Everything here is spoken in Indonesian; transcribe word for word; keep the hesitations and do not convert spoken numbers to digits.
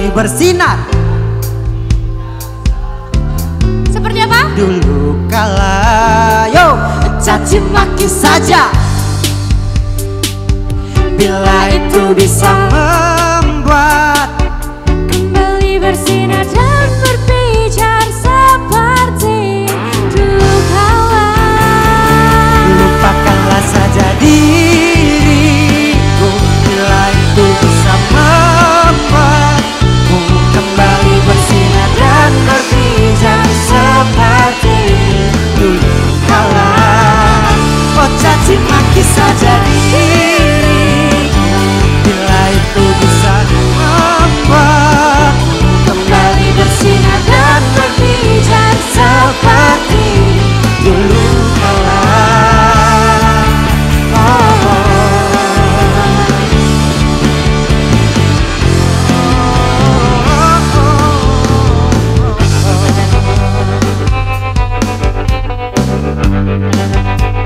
kembali bersinar. Seperti apa? Dulu kala, yo, caci maki saja. Bila itu bisa membuat kembali bersinar dan berpijar seperti dulu kala. Lupakanlah saja diriku. Bila itu bisa membuatmu kembali bersinar dan berpijar seperti dulu kala. Oh, caci maki saja diriku. Bila itu bisa membuat kembali bersinar dan berpijar seperti dulu kala. Oh, oh, oh, oh, oh.